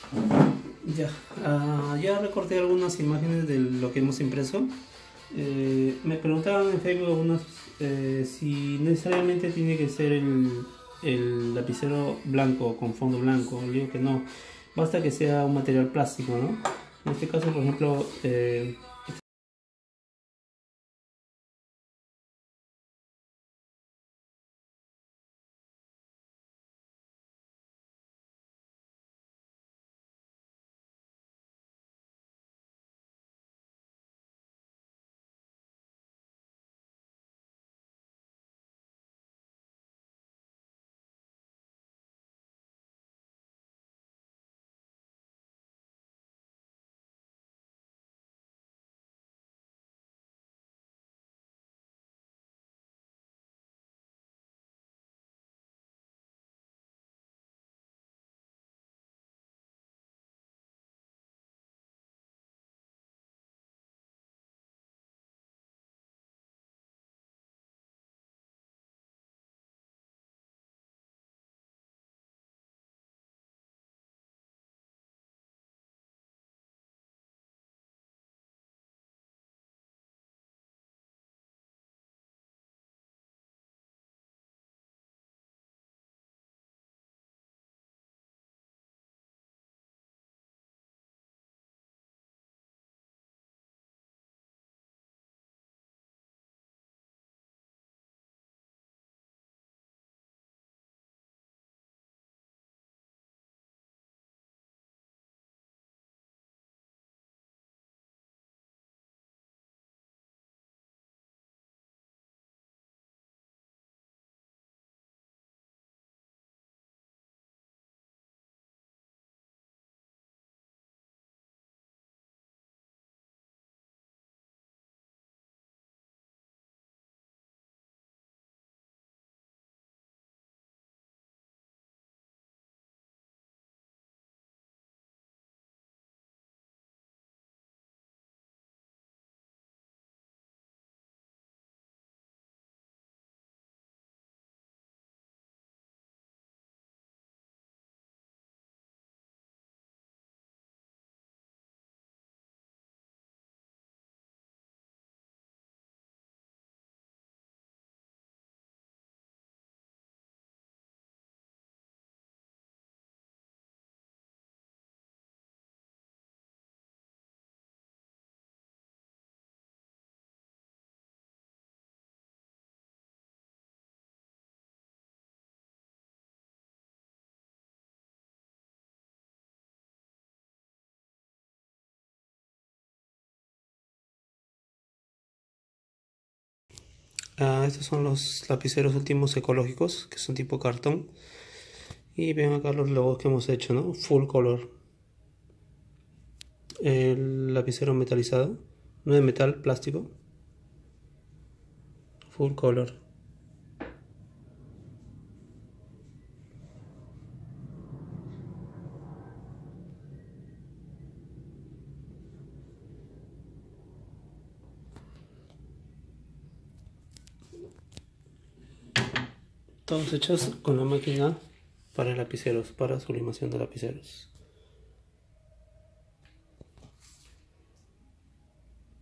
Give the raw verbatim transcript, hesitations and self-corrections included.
Ya, ah, ya recorté algunas imágenes de lo que hemos impreso. Eh, me preguntaban en Facebook algunas eh, si necesariamente tiene que ser el, el lapicero blanco con fondo blanco. Le digo que no, basta que sea un material plástico, ¿no? En este caso, por ejemplo, eh, ah, estos son los lapiceros últimos ecológicos, que son tipo cartón. Y ven acá los logos que hemos hecho, ¿no? Full color. El lapicero metalizado, no de metal, plástico. Full color. Todos hechos con la máquina para lapiceros, para sublimación de lapiceros.